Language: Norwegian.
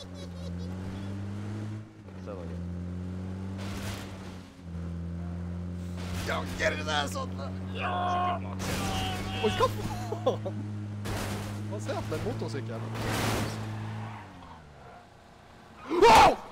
Jag ger det där sådana! Ja! Oj, hva faen? Hva ser jeg på den motorsykkelen? Wow!